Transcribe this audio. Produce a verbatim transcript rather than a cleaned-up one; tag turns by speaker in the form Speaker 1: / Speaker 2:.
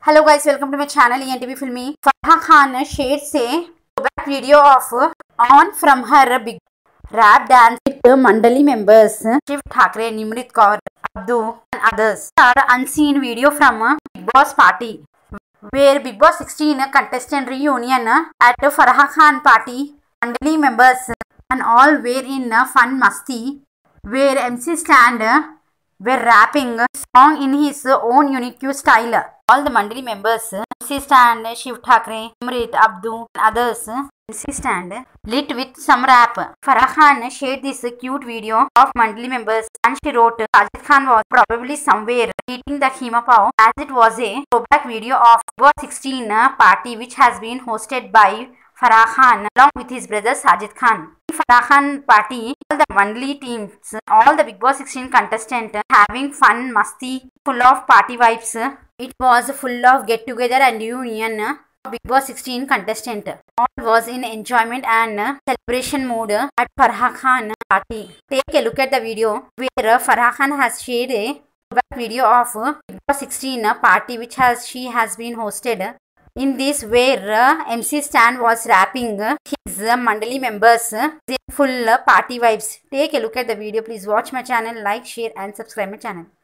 Speaker 1: Hello guys, welcome to my channel E N T V Filmy. Farah Khan shares a throwback video of on from her big rap dance with Mandali members Shiv, Nimrit, Abdu and others. Are unseen video from Big Boss party where Big Boss sixteen contestant reunion at Farah Khan party. Mandali members and all were in fun masti where M C stand were rapping a song in his own unique style. All the Mandali members, M C stand, Shiv, Nimrit, Abdu and others, M C stand lit with some rap. Farah Khan shared this cute video of Mandali members and she wrote, Sajid Khan was probably somewhere eating the Hima Pav, as it was a throwback video of Big Boss sixteen party which has been hosted by Farah Khan along with his brother Sajid Khan. In Farah Khan party, all the Mandali teams, all the Big Boss sixteen contestants having fun, masti, full of party vibes. It was full of get together and reunion of Big Boss sixteen contestant. All was in enjoyment and celebration mood at Farah Khan party. Take a look at the video where Farah Khan has shared a video of Big Boss sixteen party which has she has been hosted. In this where uh, M C Stan was rapping uh, his uh, Mandali members uh, in full uh, party vibes. Take a look at the video. Please watch my channel, like, share and subscribe my channel.